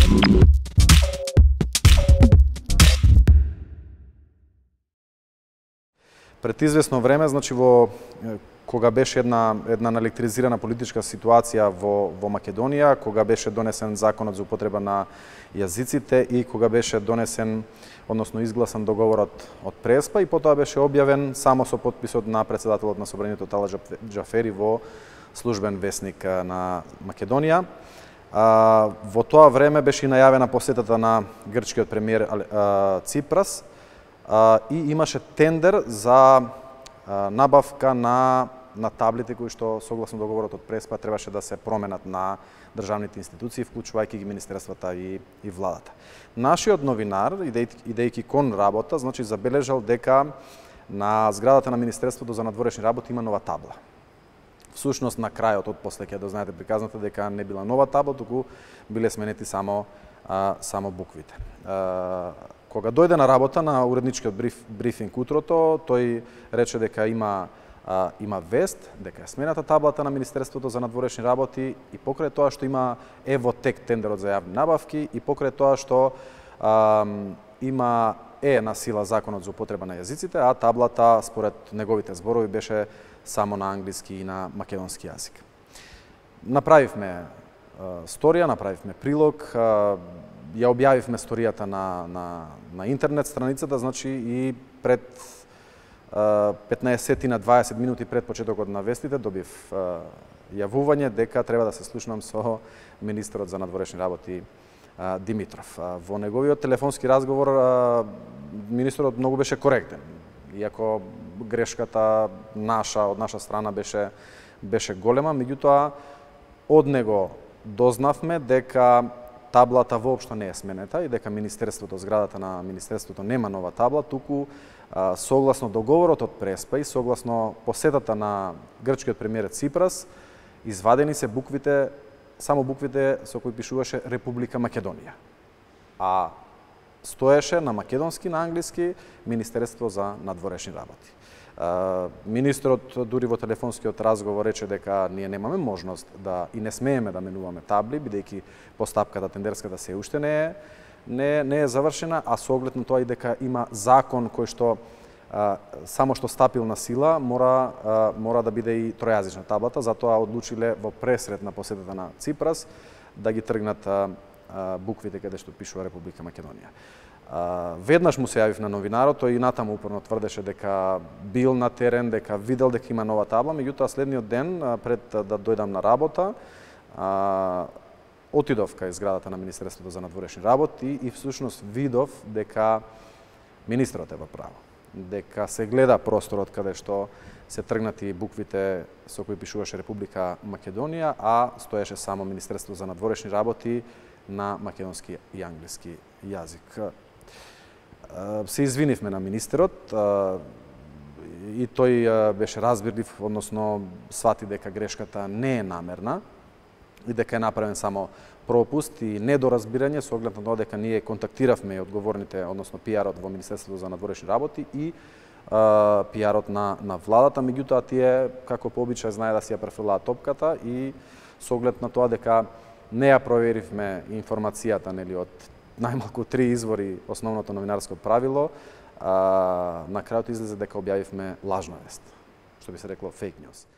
Пред известно време, значи кога беше една наелектризирана политичка ситуација во Македонија, кога беше донесен законот за употреба на јазиците и кога беше донесен, односно изгласан договорот од Преспа, и потоа беше објавен само со потписот на председателот на Собранието Талат Џафери во службен весник на Македонија. Во тоа време беше и најавена посетата на грчкиот премиер Ципрас и имаше тендер за набавка на таблите кои што согласно договорот од Преспа требаше да се променат на државните институции, вклучувајќи ги министерствата и владата. Нашиот новинар, идејќи кон работа, значи забележал дека на зградата на Министерството за надворешни работи има нова табла. Всушност на крајот, после ќе да знаете приказната дека не била нова табла, туку биле сменети само буквите. Кога дојде на работа на уредничкиот брифинг утрото, тој рече дека има вест, дека е смената таблата на Министерството за надворешни работи и покрај тоа што има тек тендерот за јавни набавки и покрај тоа што има на сила законот за употреба на јазиците, а таблата според неговите зборови беше само на англиски и на македонски јазик. Направивме сторија, направивме прилог, ја објавивме сторијата на интернет страницата, значи и пред 15 на 20 минути пред почетокот на вестите добив јавување дека треба да се слушнам со министерот за надворешни работи Димитров. Во неговиот телефонски разговор министерот многу беше коректен, иако грешката од наша страна беше голема, меѓутоа од него дознавме дека таблата воопшто не е сменета и дека зградата на Министерството нема нова табла, туку согласно договорот од Преспа и согласно посетата на грчкиот премиер Ципрас, извадени се само буквите со кои пишуваше Република Македонија. А стоеше на македонски, на англиски Министерство за надворешни работи. Министрот дури во телефонскиот разговор рече дека ние немаме можност и не смееме да менуваме табли, бидејќи постапката тендерската се уште не е завршена, а со оглед на тоа и дека има закон кој што само што стапил на сила мора да биде и тројазична таблата, затоа одлучиле во пресред на посетата на Ципрас да ги тргнат буквите каде што пишува Република Македонија. Веднаш му се јавив на новинарот, тој и натаму упорно тврдеше дека бил на терен, дека видел дека има нова табла, меѓутоа следниот ден пред да дојдам на работа, отидов кај зградата на Министерството за надворешни работи и всушност видов дека министерот е во право, дека се гледа просторот каде што се тргнати буквите со кои пишуваше Република Македонија, а стоеше само Министерство за надворешни работи на македонски и англиски јазик. Се извинивме на министерот и тој беше разбирлив, односно свати дека грешката не е намерна и дека е направен само пропуст и недоразбирање со оглед на тоа дека ние контактиравме одговорните, односно пиарот во Министерството за надворешни работи и пиарот на владата, меѓутоа тие како по обичај знае да си ја префрлаат топката и со оглед на тоа дека не ја проверивме информацијата од најмалку 3 извори, основното новинарско правило, на крајот излезе дека објавивме лажна вест, што би се рекло фейк ньюс.